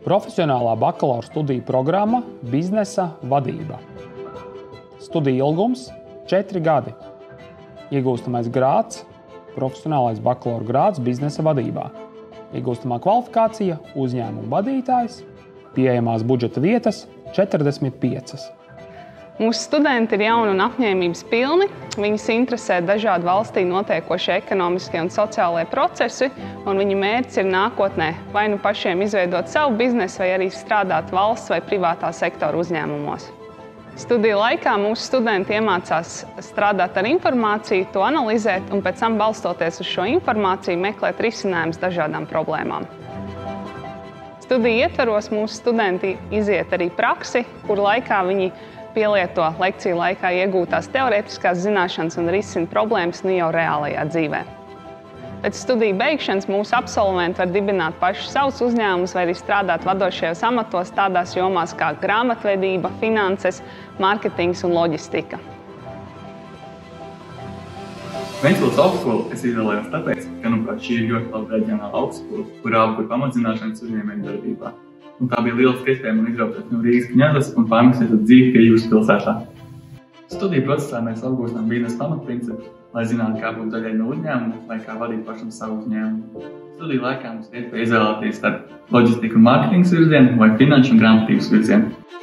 Profesionālā bakalaura studiju programma Biznesa vadība. Studiju ilgums 4 gadi. Iegūstamais grāds – profesionālais bakalaura grāds biznesa vadībā. Iegūstamā kvalifikācija – uzņēmuma vadītājs. Pieejamās budžeta vietas – 45. Mūsu studenti ir jauni un apņēmības pilni. Viņus interesē dažādi valstī notiekošie ekonomiskie un sociālie procesi, un viņu mērķis ir nākotnē vai nu pašiem izveidot savu biznesu, vai arī strādāt valsts vai privātā sektora uzņēmumos. Studiju laikā mūsu studenti iemācās strādāt ar informāciju, to analizēt un pēc tam, balstoties uz šo informāciju, meklēt risinājumus dažādām problēmām. Studiju ietvaros mūsu studenti iziet arī praksi, kur laikā viņi pielieto lekciju laikā iegūtās teorētiskās zināšanas un risina problēmas jau reālajā dzīvē. Pēc studiju beigšanas mūsu absolventi var dibināt paši savus uzņēmumus vai arī strādāt vadošajos amatos tādās jomās kā grāmatvedība, finanses, mārketings un loģistika. Ventspils augstskolu es izvēlējos tāpēc, ka šī ir ļoti laba reģionāla augstskola, kurā apgur pamatzināšanas uzņēmēju darbībā. Un tā bija lieliska iespēja man izrauties no Rīgas Kņazas un pārmērsties dzīvi pie jūsu pilsētā. Studiju procesā mēs apgūstam biznesa pamatprincipus, lai zinātu, kā būt daļai no uzņēmuma vai kā vadīt pašam savu uzņēmumu. Studiju laikā mums iespēja izvēlēties starp loģistiku un mārketingas virzienu vai finanšu un grāmatības virzienu.